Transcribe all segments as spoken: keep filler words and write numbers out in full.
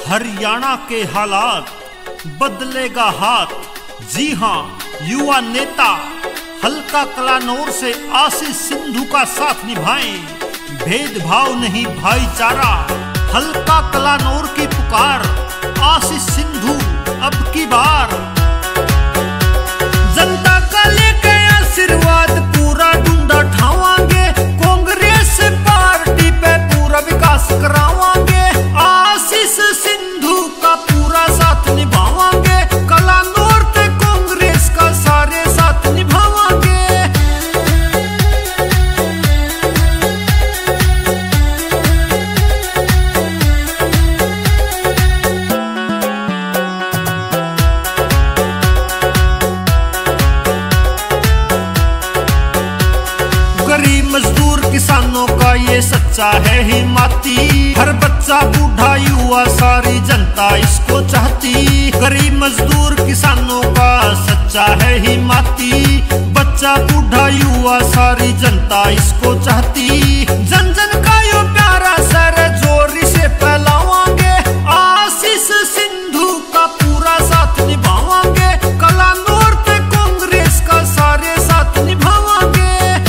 हरियाणा के हालात बदलेगा हाथ। जी हां, युवा नेता हल्का कलानौर से आशीष सिंधु का साथ निभाएं। भेदभाव नहीं भाईचारा, हल्का कलानौर की पुकार। आशीष सिंधु अब की बार। जनता का लेके आशीर्वाद पूरा डूंडा ठावांगे। कांग्रेस पार्टी पे पूरा विकास करावांगे। आशीष सिंधु का पूरा साथ निभावांगे। कलानौर ते कांग्रेस का सारे साथ निभावांगे। गरीब मजदूर किसानों का ये सच्चा है हिमाती। हर बच्चा बूढ़ा युवा सारी जनता इसको चाहती। गरीब मजदूर किसानों का सच्चा है हिमाती। बच्चा बूढ़ा युवा सारी जनता इसको चाहती। जन जन का यो प्यारा सर जोरी से फैलावांगे। आशीष सिंधु का पूरा साथ निभावांगे। कलानौर ते कांग्रेस का सारे साथ निभावांगे।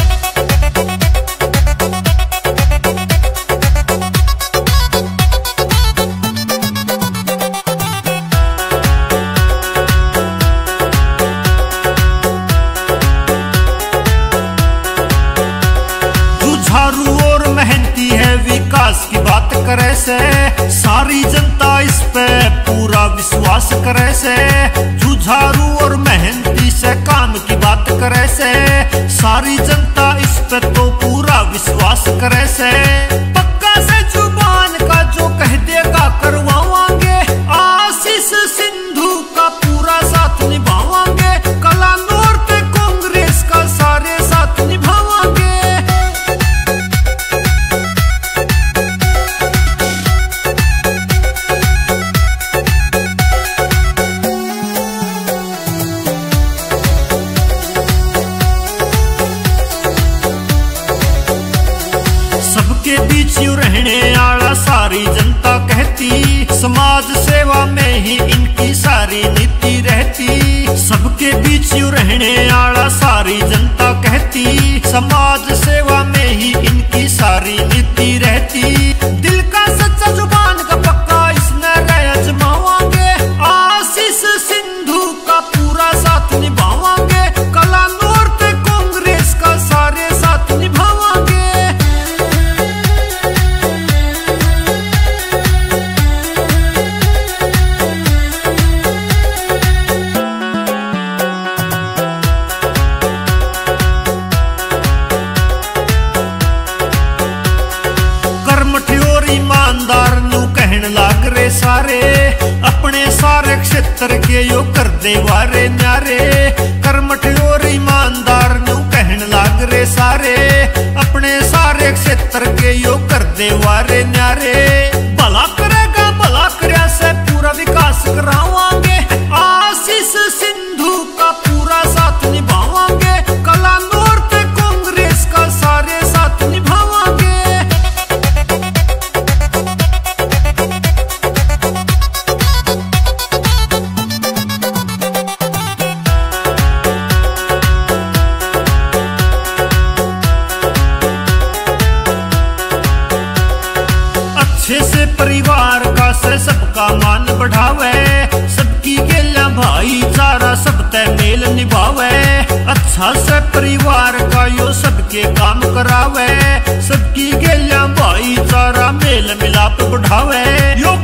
झारू और मेहनती है, विकास की बात करे से सारी जनता इस पे पूरा विश्वास करे से। जुझारू और मेहनती से काम की बात करे से सारी जनता इस पे तो पूरा विश्वास करे से। पक्का से जुबान का जो कह देगा करवावांगे। आशीष सिंधु का पूरा साथ निभावांगे। कलानौर ते कांग्रेस का सारे साथ निभावांगे। सबके बीच यूं रहने आला सारी जनता कहती। समाज सेवा में ही इनकी सारी नीति रहती। सबके बीच यूं रहने आला सारी जनता कहती। समाज सेवा में ही इनकी सारी नीति रहती। दिल का सच्चा जुबान का पक्का इसने रह अजमावांगे। आशीष सिंधु का पूरा साथ निभावांगे। कलानौर ते कांग्रेस का सारे साथ निभावांगे। ईमानदार नू कहन लाग रे सारे। अपने सारे क्षेत्र के यो कर दे वारे न्यारे। कर्मठ और ईमानदार नू कहन लाग रे सारे। अपने सारे क्षेत्र के यो कर दे वारे न्यारे। भला करेगा भला करया से पूरा विकास करावांगे। आशीष सिंधु का पूरा साथ निभावांगे। कलानौर ते कांग्रेस का सारे साथ निभावांगे। से परिवार का से सबका मान बढ़ावे। सबकी गेला भाईचारा सब ते मेल निभावे। अच्छा से परिवार का यो सबके काम करावे। सबकी गेला भाईचारा मेल मिलाप बढ़ावे। यो